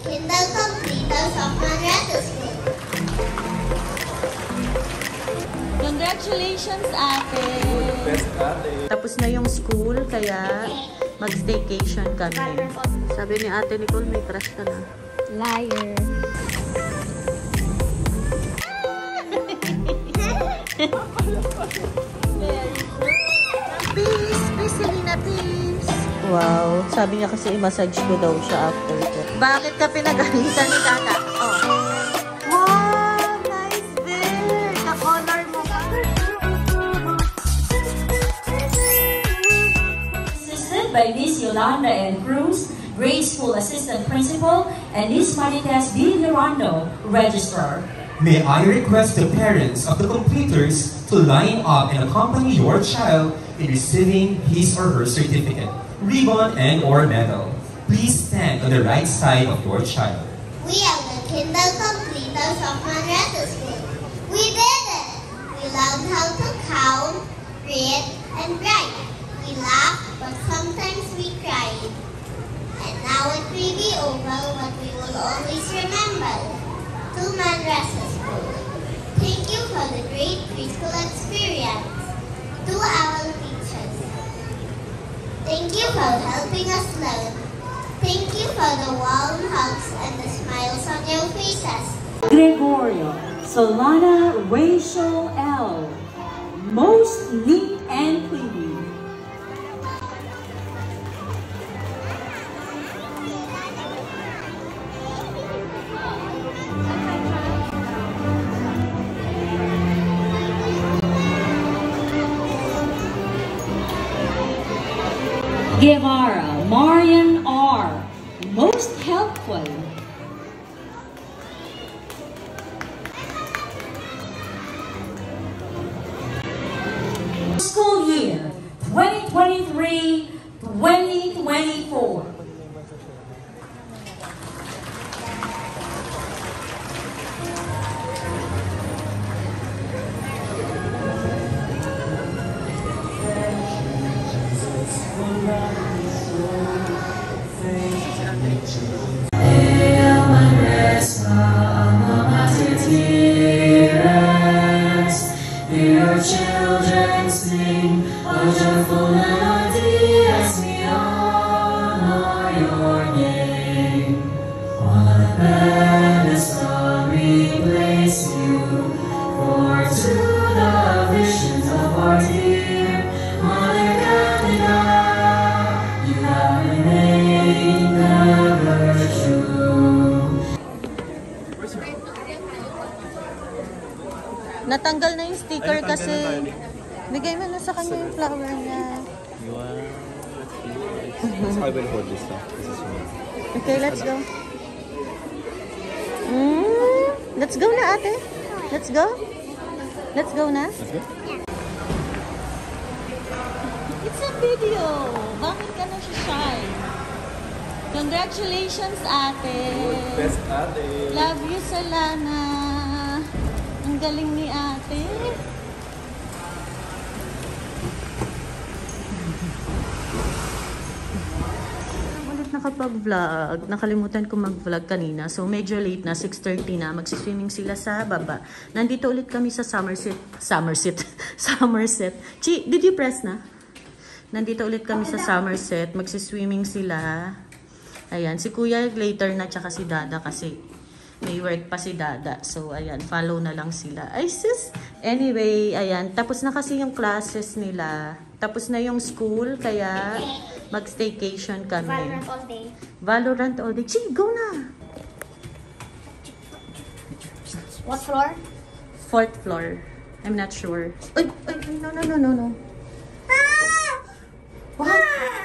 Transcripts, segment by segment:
Kindle completers of Manresa School. Congratulations, ate! Best ate! Tapos na yung school, kaya mag-staycation kami. Sabi ni ate Nicole, may crush ka na. Liar. Peace! Peace, Selena, peace! Wow, sabi niya kasi i-massage ko daw siya after ko. Bakit ka pinagalitan ni Tata? Oh. Wow, nice beard! Na-color mo ka. Assisted by Miss Yolanda N. Cruz, Grade School Assistant Principal, and Miss Marites B. Mirando, Registrar. May I request the parents of the completers to line up and accompany your child in receiving his or her certificate, ribbon, and/or medal. Please stand on the right side of your child. We are the Kindle completers of Manresa School. We did it! We learned how to count, read, and write. We laughed, but sometimes we cried. And now it may be over, but we will always remember. To Manresa School. Thank you for the great preschool experience. To our teachers. Thank you for helping us learn. Thank you for the warm hugs and the smiles on your faces. Gregorio Solana Rachel L. Most neat and clean. Guevara Marian R. Most helpful. School year 2023-2024. Your children sing a joyful melody as we honor your name. On the pedestal we place you, for to the visions of our dear Mother Canada, you have remained ever true. Natanggal na yung sticker kasi bigay mo na sa kanya yung flower niya. I will hold this now. Okay, let's go. Let's go na, ate. Let's go. Let's go na. Let's go. It's a video. Bakit ka na siya shy? Congratulations, ate. Best ate! Love you, Solana. Ang galing ni ate. Ulit nakapag-vlog. Nakalimutan ko mag-vlog kanina. So, medyo late na. 6:30 na. Magsiswimming sila sa baba. Nandito ulit kami sa Somerset. Chi, did you press na? Nandito ulit kami sa Somerset. Magsiswimming sila. Ayan. Si Kuya later na, tsaka si Dada kasi may work pa si Dada. So, ayan. Follow na lang sila. Ay, sis! Anyway, ayan. Tapos na kasi yung classes nila. Tapos na yung school. Kaya, mag-staycation kami. Valorant all day. Valorant all day. Chi, go na! What floor? 4th floor. I'm not sure. Ay, no. What?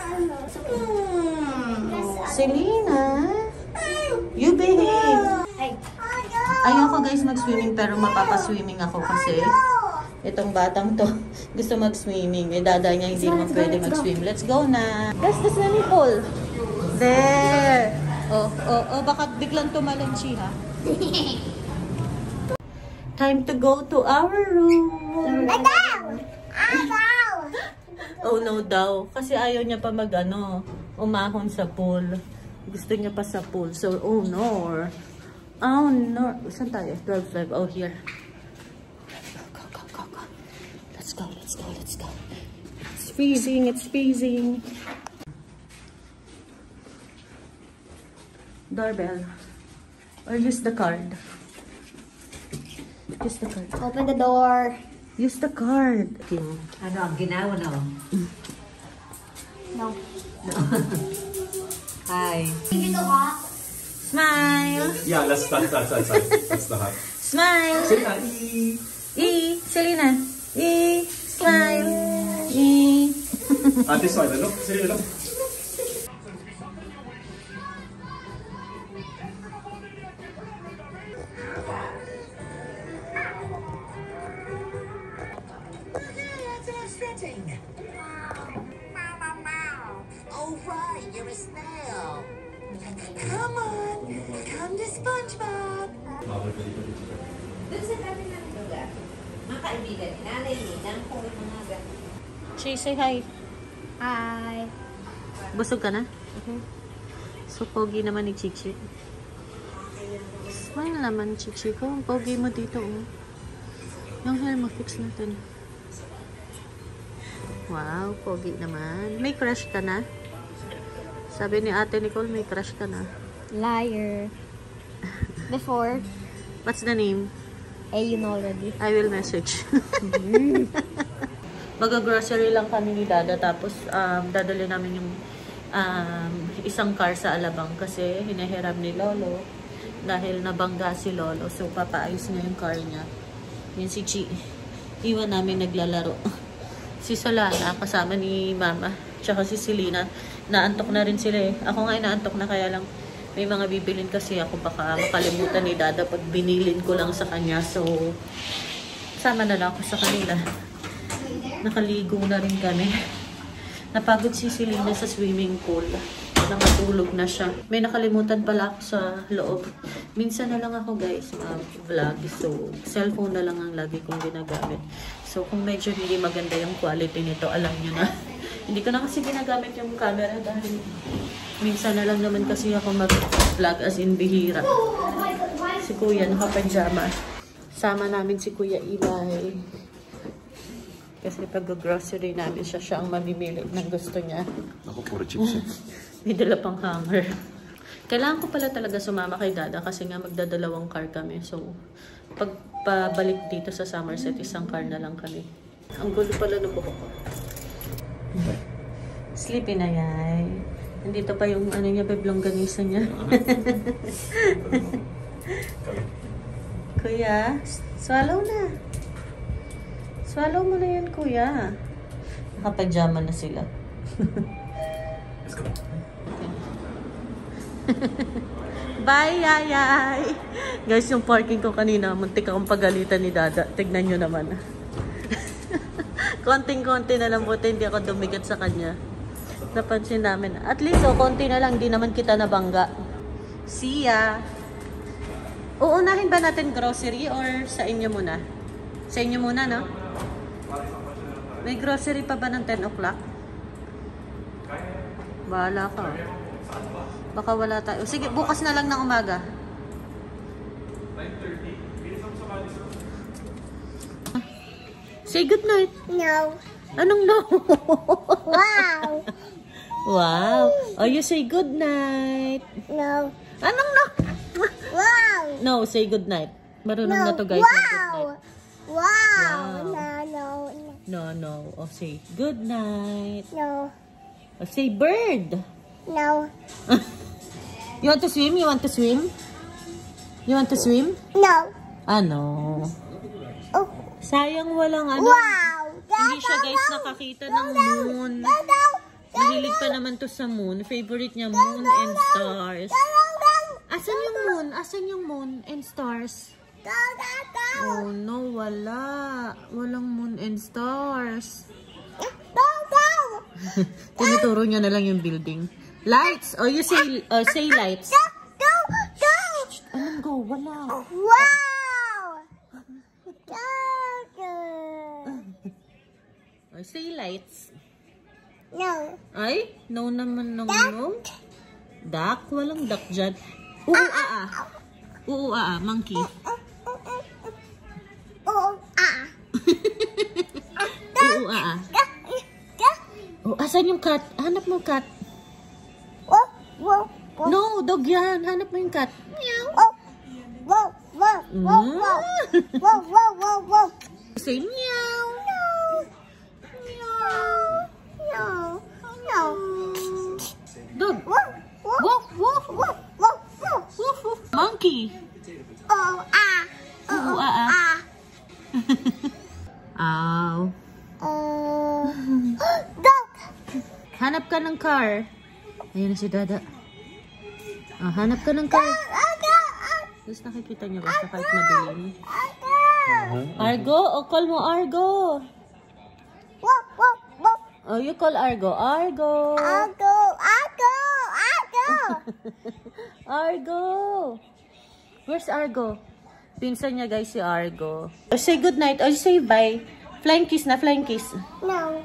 Selena? You behave. Ayoko guys mag-swimming pero mapapaswimming ako kasi itong batang to gusto mag-swimming. Eh dada niya hindi naman pwede mag-swim. Let's go na. That's the swimming pool. There. Oh, baka biglang tumalon siya. Time to go to our room. Oh no daw. Kasi ayaw niya pa umahon sa pool. Gusto niya pa sa pool. So, oh no. Oh no. Saan tayo? 12:05. Oh, here. Go, go, go, go. Let's go, let's go, let's go. It's freezing, it's freezing. Doorbell. Or use the card. Use the card. Open the door. Use the card. Okay. Ano ang ginawa na? No. Hi. Give it a hot. Smile. Yeah, that's the hat. Smile. Selena, Selena. Smile. this one, look. Selena, look. Come on, come to SpongeBob. Doon sa kami ng lugar, mga kaibigan, inalay ni, nang kung mga ganun. Say hi. Hi. Busog ka na? So, pogi naman ni Chichi. Smile naman, Chichi ko. Ang pogi mo dito, oh. Yung hair mo, fix natin. Wow, pogi naman. May crush ka na? Sabi ni Ate Nicole, may crush ka na. Liar. Before. What's the name? You know already. I will message. Mag-grocery lang kami ni Dada. Tapos, dadali namin yung isang car sa Alabang. Kasi hinahiram ni Lolo. Dahil nabangga si Lolo. So, papaayos niya yung car niya. Yun si Chi. Iwan namin naglalaro. Si Solana, kasama ni Mama. Tsaka si Selena. Naantok na rin sila eh. Ako nga inaantok na, kaya lang may mga bibilin kasi ako, baka makalimutan ni Dada pag binilin ko lang sa kanya. So, sama na lang ako sa kanila. Nakaligo na rin kami. Napagod si Selena sa swimming pool. Nakatulog na siya. May nakalimutan pala ako sa loob. Minsan na lang ako guys vlog. So, cellphone na lang ang lagi kong ginagamit. So, kung medyo hindi maganda yung quality nito, alam nyo na. Hindi ko na kasi ginagamit yung camera dahil minsan na lang naman kasi ako mag-vlog as in bihira. Si Kuya naka-pajama. Sama namin si Kuya Eli. Kasi pag-grocery namin siya ang mamimili ng gusto niya. Ako, puro chips. May dala pang hanger. Kailangan ko pala talaga sumama kay Dada kasi nga magdadalawang car kami. So, pag pabalik dito sa Somerset, isang car na lang kami. Ang gulo pala ng buhok ko. Sleepy na yan. Nandito pa yung ano niya, beblongganisa niya. Kuya, swallow na. Swallow mo na yan, Kuya. Nakapajama na sila. Let's go. Bye, yayay! Guys, yung parking ko kanina, muntik akong pagalitan ni Dada. Tignan nyo naman. Konting-konti na lang, buti hindi ako dumigat sa kanya. Napansin namin. At least, konti na lang, di naman kita nabangga. See ya! Uunahin ba natin grocery or sa inyo muna? Sa inyo muna, no? May grocery pa ba ng 10 o'clock? Bahala ka. Baka wala tayo. Sige, bukas na lang ng umaga. 9:30. Say good night. No. Anong no? Wow. Wow. Oh, you say good night. No. Anong no? Wow. No, say good night. Marunong na to guys. Wow. Say good night. Wow. Wow. No. No, no. Oh, say good night. No. Oh, say bird. No. You want to swim? You want to swim? You want to swim? No. Ano? Oh. Sayang walang ano. Wow. Hindi siya guys nakakita ng moon. Mahilig pa naman to sa moon. Favorite niya moon and stars. Asan yung moon? Asan yung moon and stars? Oh no, wala. Walang moon and stars. Tinuturo niya na lang yung building. Lights! Oh, you say lights. Anong go? Wala. Wow. Oh, say lights. No. Ay, no naman, no. Duck? Walang duck dyan. Monkey. Asan yung cat? Hanap mo yung cat. No, dog yan. Hanap mo yung cat. Say meow. Dog. Monkey. Ow. Hanap ka ng car. Ayan na si Dada. Hanap ka ng car. Tapos nakikita niyo basta kahit madilim. Argo? O call mo Argo. Oh, you call Argo. Argo. Argo. Where's Argo? Pinsan niya guys si Argo. Say good night. Or say bye. Flying kiss na, flying kiss. No.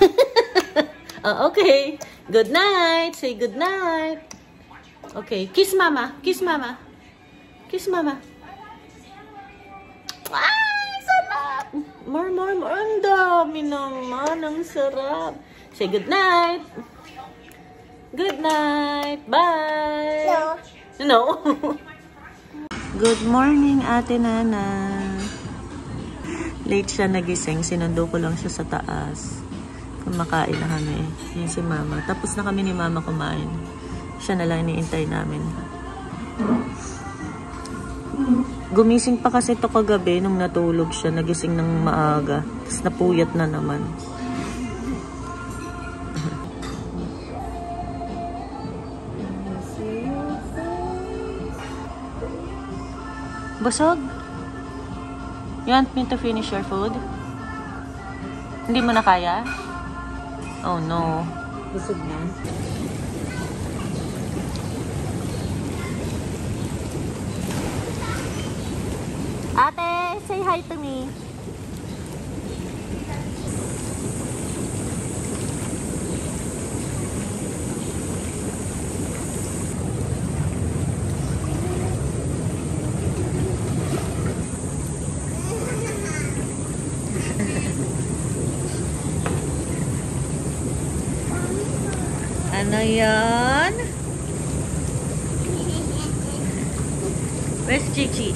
Okay. Good night. Say good night. Okay. Kiss mama. Kiss mama. Kiss mama. Sarap. More. Ang dami naman. Ang sarap. Say good night. Good night. Bye. No. Good morning, Ate Nana. Late siya nagising. Sinundo ko lang siya sa taas. Kumakain na kami. Yan si Mama. Tapos na kami ni Mama kumain. Siya na lang iniintay namin. Gumising pa kasi ito kagabi nung natulog siya. Nagising ng maaga. Tapos napuyat na naman. Busog? You want me to finish your food? Hindi mo na kaya? Oh no. Busog na. Ate, say hi to me. Ano yan? Where's Chichi?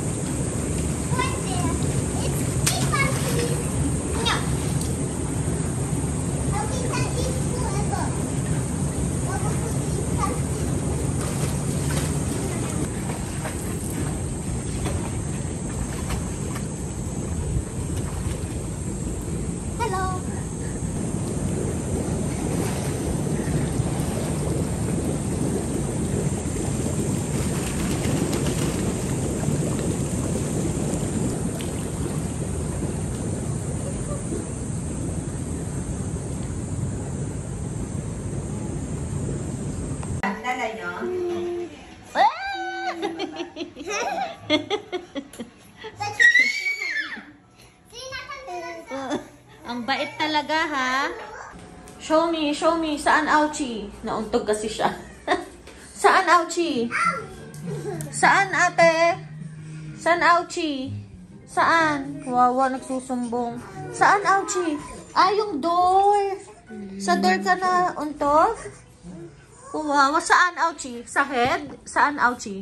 Ang bait talaga ha. Show me. Saan Ouchie? Nauntog kasi siya. Saan Ouchie? Saan ate? Saan Ouchie? Saan? Wawa, nagsusumbong. Saan Ouchie? Yung door. Sa door ka na untog? Wawa, saan Ouchie? Sa head? Saan Ouchie?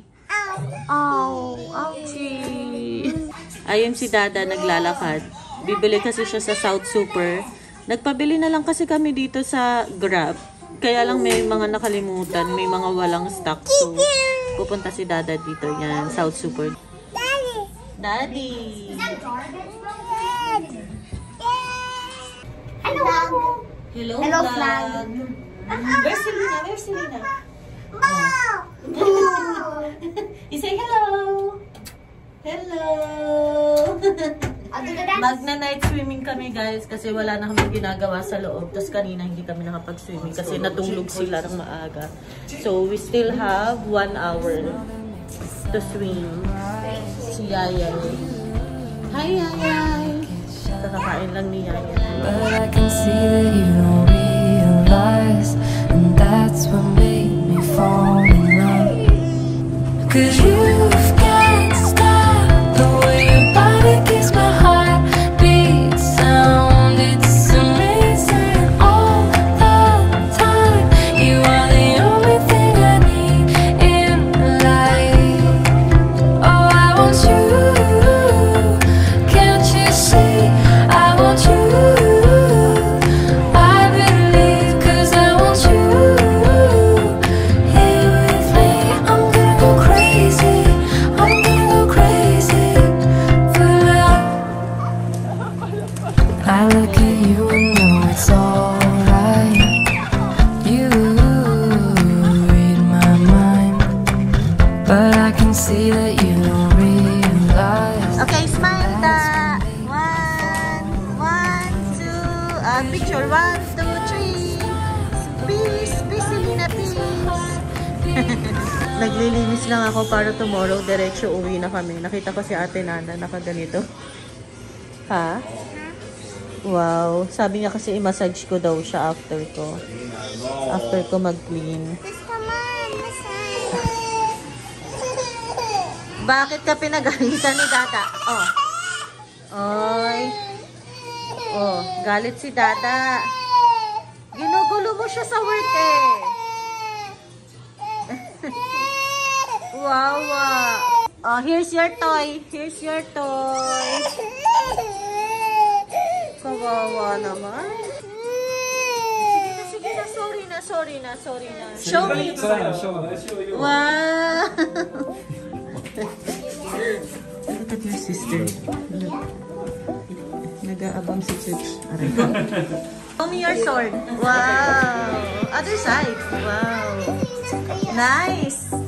Ouchie. Ayun si Dada naglalakad. Bibili kasi siya sa South Super. Nagpabili na lang kasi kami dito sa Grab. Kaya lang may mga nakalimutan. May mga walang stock. So, pupunta si Dada dito. Yan, South Super. Daddy! Hello, vlog! Where's Selena? You say hello! Hello! Magna-night swimming kami guys kasi wala na kami ginagawa sa loob. Tapos kanina hindi kami nakapag-swimming kasi natulog sila ng maaga. So we still have 1 hour to swim. Si Yaya. Hi Yaya! Kakakain lang ni Yaya. But I can see that you don't realize, and that's what made me fall in love. 'Cause you've got style, the way your body keeps my heart beat sound. It's amazing all the time. You are the only thing I need in life. Oh, I want you. Can't you see? I want you. I believe 'cause I want you here with me. I'm gonna go crazy. I'm gonna go crazy for love. I look at you and know it's alright. You read my mind, but I can see that you don't realize. Okay, smile ta. 1, 2, picture. 1, 2, 3. Peace, peace, Selena, peace. Naglilinis lang ako para tomorrow diretso uwi na kami. Nakita ko si Ate Nana nakaganito. Ha? Wow. Sabi niya kasi i-massage ko daw siya after ko. After ko mag-clean. Bakit ka pinagalitan ni Dada? Oh. Oy. Oh, galit si Dada. Ginugulo mo siya sa work eh. Wow. Oh, here's your toy. Here's your toy. Kawawa naman. Sige na. Sorry na. Show me. Wow. Look at your sister. Look. Nag-aabang si Church. Show me your sword. Wow. Other side. Wow. Nice.